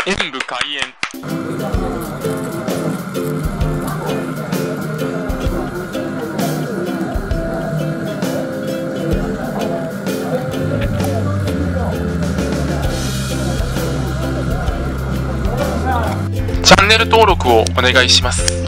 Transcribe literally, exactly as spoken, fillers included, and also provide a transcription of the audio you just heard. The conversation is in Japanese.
演武開演。チャンネル登録をお願いします。